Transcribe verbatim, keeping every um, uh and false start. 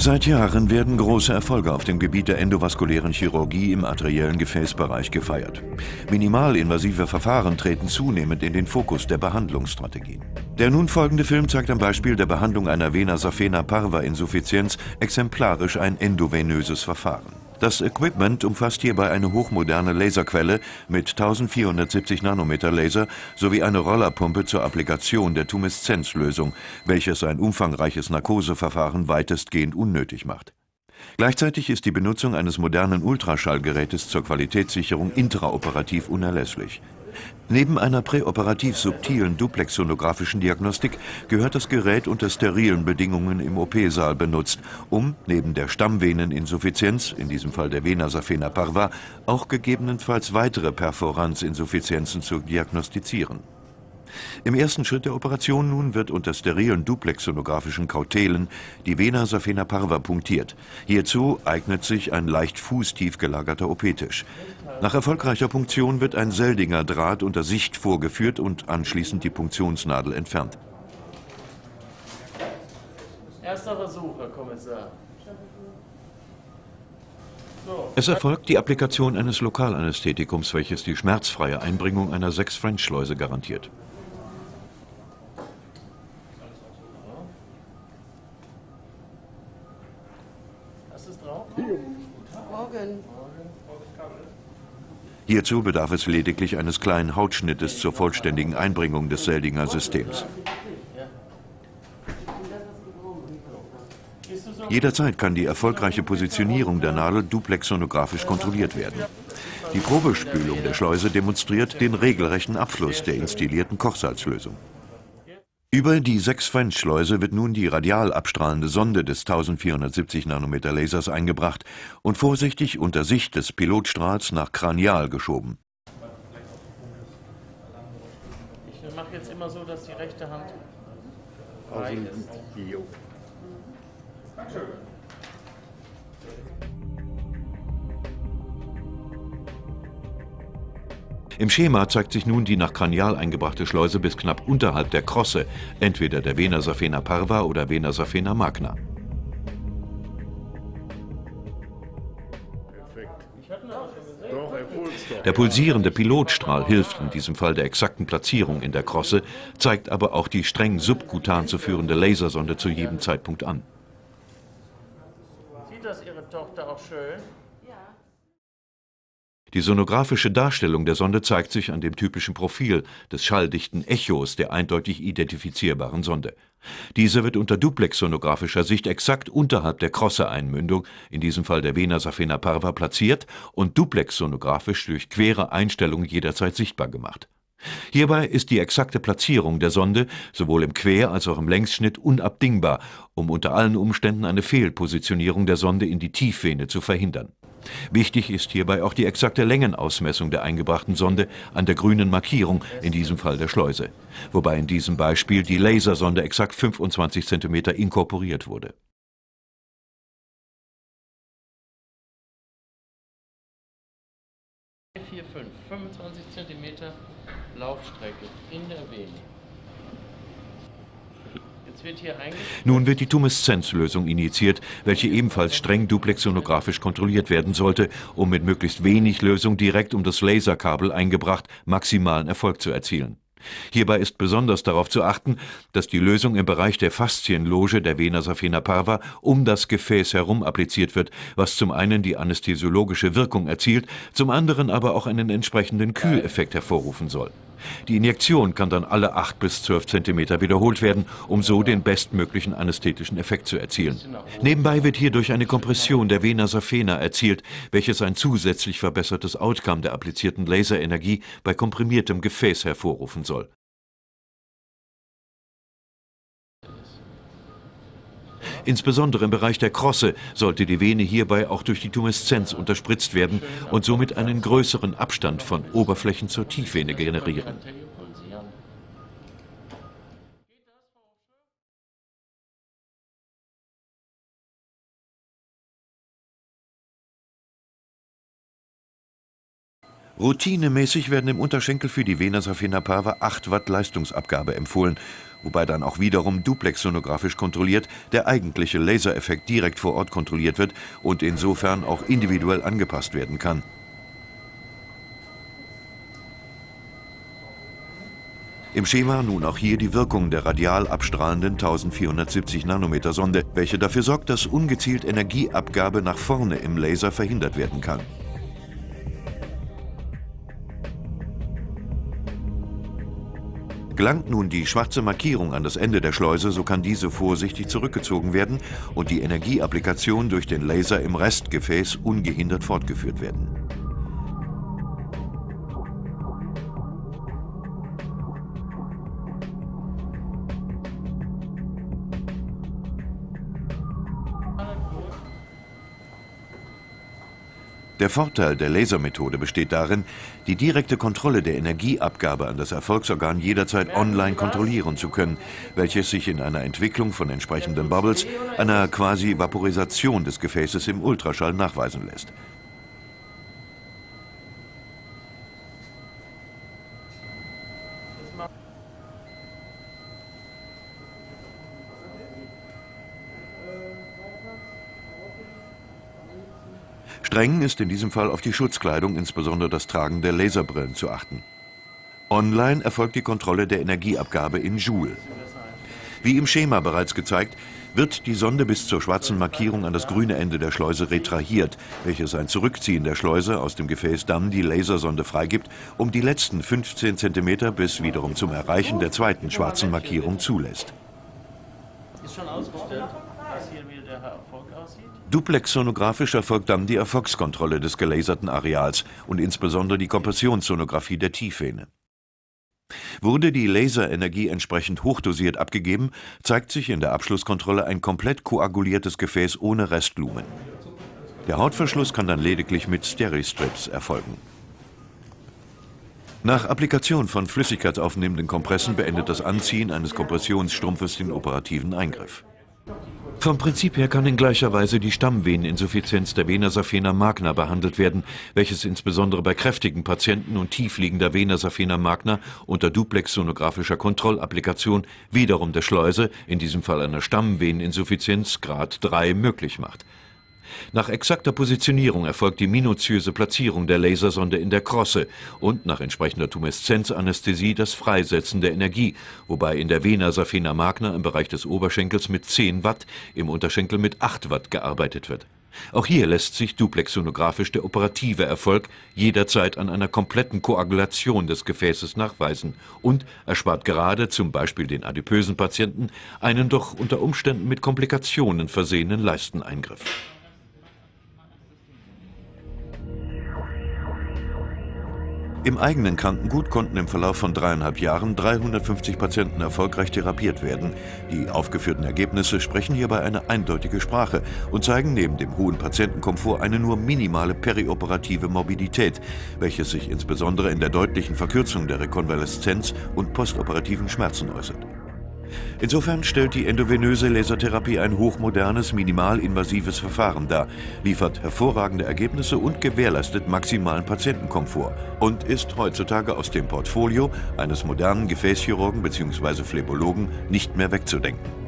Seit Jahren werden große Erfolge auf dem Gebiet der endovaskulären Chirurgie im arteriellen Gefäßbereich gefeiert. Minimalinvasive Verfahren treten zunehmend in den Fokus der Behandlungsstrategien. Der nun folgende Film zeigt am Beispiel der Behandlung einer Vena saphena parva Insuffizienz exemplarisch ein endovenöses Verfahren. Das Equipment umfasst hierbei eine hochmoderne Laserquelle mit eintausendvierhundertsiebzig Nanometer Laser sowie eine Rollerpumpe zur Applikation der Tumeszenzlösung, welches ein umfangreiches Narkoseverfahren weitestgehend unnötig macht. Gleichzeitig ist die Benutzung eines modernen Ultraschallgerätes zur Qualitätssicherung intraoperativ unerlässlich. Neben einer präoperativ subtilen duplexsonographischen Diagnostik gehört das Gerät unter sterilen Bedingungen im O P-Saal benutzt, um neben der Stammveneninsuffizienz, in diesem Fall der Vena saphena parva, auch gegebenenfalls weitere Perforanzinsuffizienzen zu diagnostizieren. Im ersten Schritt der Operation nun wird unter sterilen duplexsonografischen Kautelen die Vena saphena parva punktiert. Hierzu eignet sich ein leicht fußtief gelagerter O P-Tisch. Nach erfolgreicher Punktion wird ein Seldinger Draht unter Sicht vorgeführt und anschließend die Punktionsnadel entfernt. Erster Versuch, Herr Kommissar. So. Es erfolgt die Applikation eines Lokalanästhetikums, welches die schmerzfreie Einbringung einer sechs French-Schleuse garantiert. Hast du es drauf? Morgen. Hierzu bedarf es lediglich eines kleinen Hautschnittes zur vollständigen Einbringung des Seldinger Systems. Jederzeit kann die erfolgreiche Positionierung der Nadel duplexsonografisch kontrolliert werden. Die Probespülung der Schleuse demonstriert den regelrechten Abfluss der instillierten Kochsalzlösung. Über die sechs French-Schleuse wird nun die radial abstrahlende Sonde des eintausendvierhundertsiebzig Nanometer Lasers eingebracht und vorsichtig unter Sicht des Pilotstrahls nach kranial geschoben. Ich mache jetzt immer so, dass die rechte Hand frei ist. Im Schema zeigt sich nun die nach kranial eingebrachte Schleuse bis knapp unterhalb der Krosse, entweder der Vena saphena parva oder Vena saphena magna. Der pulsierende Pilotstrahl hilft in diesem Fall der exakten Platzierung in der Krosse, zeigt aber auch die streng subkutan zu führende Lasersonde zu jedem Zeitpunkt an. Sieht das Ihre Tochter auch schön? Die sonografische Darstellung der Sonde zeigt sich an dem typischen Profil des schalldichten Echos der eindeutig identifizierbaren Sonde. Diese wird unter duplexsonografischer Sicht exakt unterhalb der Krosse-Einmündung, in diesem Fall der Vena saphena parva, platziert und duplexsonografisch durch quere Einstellung jederzeit sichtbar gemacht. Hierbei ist die exakte Platzierung der Sonde sowohl im Quer- als auch im Längsschnitt unabdingbar, um unter allen Umständen eine Fehlpositionierung der Sonde in die Tiefvene zu verhindern. Wichtig ist hierbei auch die exakte Längenausmessung der eingebrachten Sonde an der grünen Markierung, in diesem Fall der Schleuse, wobei in diesem Beispiel die Lasersonde exakt fünfundzwanzig Zentimeter inkorporiert wurde. vier, fünf, fünfundzwanzig Zentimeter Laufstrecke in der Vene. Jetzt wird hier Nun wird die Tumeszenzlösung injiziert, welche ebenfalls streng duplexsonografisch kontrolliert werden sollte, um mit möglichst wenig Lösung direkt um das Laserkabel eingebracht maximalen Erfolg zu erzielen. Hierbei ist besonders darauf zu achten, dass die Lösung im Bereich der Faszienloge der Vena saphena parva um das Gefäß herum appliziert wird, was zum einen die anästhesiologische Wirkung erzielt, zum anderen aber auch einen entsprechenden Kühleffekt hervorrufen soll. Die Injektion kann dann alle acht bis zwölf Zentimeter wiederholt werden, um so den bestmöglichen anästhetischen Effekt zu erzielen. Nebenbei wird hierdurch eine Kompression der Vena saphena erzielt, welches ein zusätzlich verbessertes Outcome der applizierten Laserenergie bei komprimiertem Gefäß hervorrufen soll. Insbesondere im Bereich der Krosse sollte die Vene hierbei auch durch die Tumeszenz unterspritzt werden und somit einen größeren Abstand von Oberflächen zur Tiefvene generieren. Routinemäßig werden im Unterschenkel für die Vena saphena parva acht Watt Leistungsabgabe empfohlen, wobei dann auch wiederum duplexsonographisch kontrolliert der eigentliche Lasereffekt direkt vor Ort kontrolliert wird und insofern auch individuell angepasst werden kann. Im Schema nun auch hier die Wirkung der radial abstrahlenden eintausendvierhundertsiebzig Nanometer Sonde, welche dafür sorgt, dass ungezielt Energieabgabe nach vorne im Laser verhindert werden kann. Gelangt nun die schwarze Markierung an das Ende der Schleuse, so kann diese vorsichtig zurückgezogen werden und die Energieapplikation durch den Laser im Restgefäß ungehindert fortgeführt werden. Der Vorteil der Lasermethode besteht darin, die direkte Kontrolle der Energieabgabe an das Erfolgsorgan jederzeit online kontrollieren zu können, welches sich in einer Entwicklung von entsprechenden Bubbles, einer quasi Vaporisation des Gefäßes im Ultraschall nachweisen lässt. Streng ist in diesem Fall auf die Schutzkleidung, insbesondere das Tragen der Laserbrillen, zu achten. Online erfolgt die Kontrolle der Energieabgabe in Joule. Wie im Schema bereits gezeigt, wird die Sonde bis zur schwarzen Markierung an das grüne Ende der Schleuse retrahiert, welches ein Zurückziehen der Schleuse aus dem Gefäß dann die Lasersonde freigibt, um die letzten fünfzehn Zentimeter bis wiederum zum Erreichen der zweiten schwarzen Markierung zulässt. Ist schon ausgestellt, dass hier wie der Erfolg aussieht? Duplexsonografisch erfolgt dann die Erfolgskontrolle des gelaserten Areals und insbesondere die Kompressionssonographie der Tiefvene. Wurde die Laserenergie entsprechend hochdosiert abgegeben, zeigt sich in der Abschlusskontrolle ein komplett koaguliertes Gefäß ohne Restlumen. Der Hautverschluss kann dann lediglich mit Steri-Strips erfolgen. Nach Applikation von flüssigkeitsaufnehmenden Kompressen beendet das Anziehen eines Kompressionsstrumpfes den operativen Eingriff. Vom Prinzip her kann in gleicher Weise die Stammveneninsuffizienz der Vena saphena magna behandelt werden, welches insbesondere bei kräftigen Patienten und tiefliegender Vena saphena magna unter duplexsonographischer Kontrollapplikation wiederum der Schleuse, in diesem Fall einer Stammveneninsuffizienz Grad drei, möglich macht. Nach exakter Positionierung erfolgt die minutiöse Platzierung der Lasersonde in der Krosse und nach entsprechender Tumeszenzanästhesie das Freisetzen der Energie, wobei in der Vena saphena magna im Bereich des Oberschenkels mit zehn Watt, im Unterschenkel mit acht Watt gearbeitet wird. Auch hier lässt sich duplexsonografisch der operative Erfolg jederzeit an einer kompletten Koagulation des Gefäßes nachweisen und erspart gerade zum Beispiel den adipösen Patienten einen doch unter Umständen mit Komplikationen versehenen Leisteneingriff. Im eigenen Krankengut konnten im Verlauf von dreieinhalb Jahren dreihundertfünfzig Patienten erfolgreich therapiert werden. Die aufgeführten Ergebnisse sprechen hierbei eine eindeutige Sprache und zeigen neben dem hohen Patientenkomfort eine nur minimale perioperative Morbidität, welches sich insbesondere in der deutlichen Verkürzung der Rekonvaleszenz und postoperativen Schmerzen äußert. Insofern stellt die endovenöse Lasertherapie ein hochmodernes, minimalinvasives Verfahren dar, liefert hervorragende Ergebnisse und gewährleistet maximalen Patientenkomfort und ist heutzutage aus dem Portfolio eines modernen Gefäßchirurgen bzw. Phlebologen nicht mehr wegzudenken.